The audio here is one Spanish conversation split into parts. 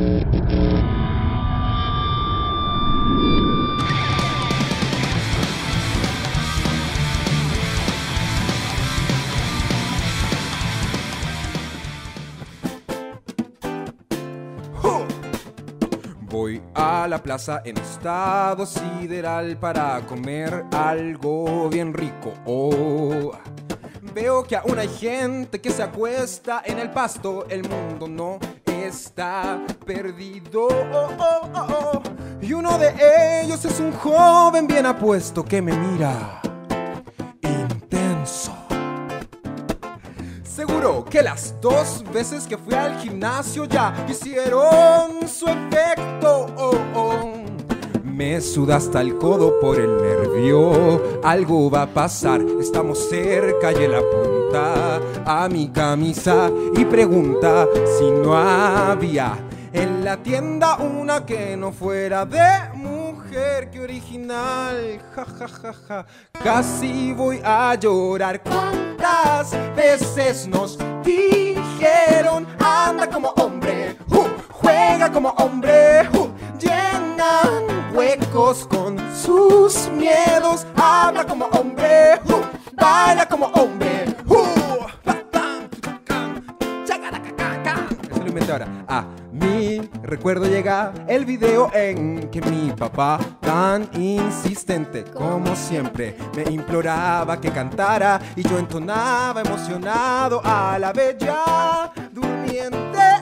Voy a la plaza en estado sideral para comer algo bien rico. Oh, veo que aún hay gente que se acuesta en el pasto. El mundo no está perdido. Y uno de ellos es un joven bien apuesto que me mira intenso. Seguro que las 2 veces que fui al gimnasio ya hicieron su efecto. Me suda hasta el codo por el nervio. Algo va a pasar, estamos cerca y él apunta a mi camisa y pregunta si no había en la tienda una que no fuera de mujer. ¡Qué original! Ja, ja, ja, ja. Casi voy a llorar. ¿Cuántas veces nos dijeron anda como hombre, juega como hombre, llenan huecos con sus miedos, habla como hombre, baila como hombre, eso lo inventé ahora. A mi recuerdo llega el video en que mi papá, tan insistente como siempre, me imploraba que cantara y yo entonaba emocionado a la bella durmiente.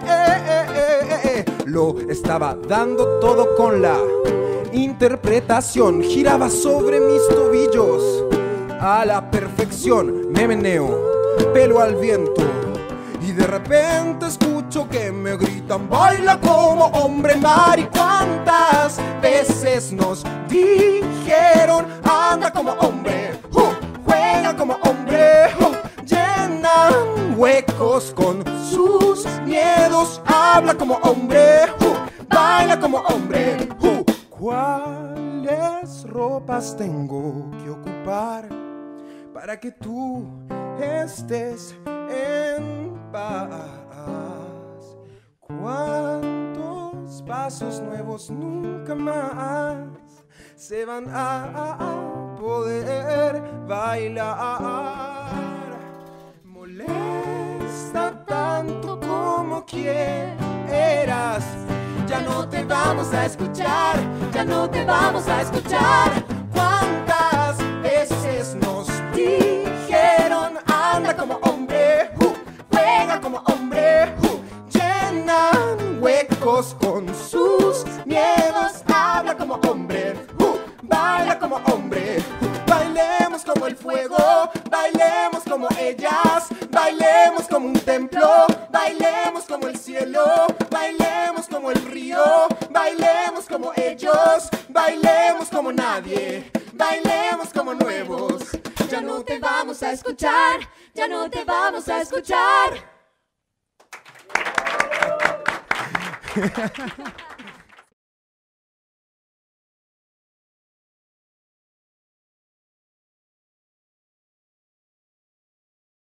Lo estaba dando todo con la interpretación, giraba sobre mis tobillos a la perfección, me meneo, pelo al viento. Y de repente escucho que me gritan baila como hombre, Mari. ¿Cuántas veces nos dijeron anda como hombre, juega como hombre, llenan huecos con sus miedos, habla como hombre, baila como hombre. ¿Cuáles ropas tengo que ocupar para que tú estés en paz? ¿Cuántos pasos nuevos nunca más se van a poder bailar? Molesta tanto como quieras, ya no te vamos a escuchar, ya no te vamos a escuchar. ¿Cuántas veces nos dijeron anda como hombre, juega como hombre, llenan huecos con sus miedos, habla como hombre, baila como hombre. Bailemos como el fuego, bailemos como ellas, bailemos como un templo, bailemos como el cielo, bailemos como el río, bailemos como ellos, bailemos como nadie, bailemos como nuevos. Ya no te vamos a escuchar, ya no te vamos a escuchar.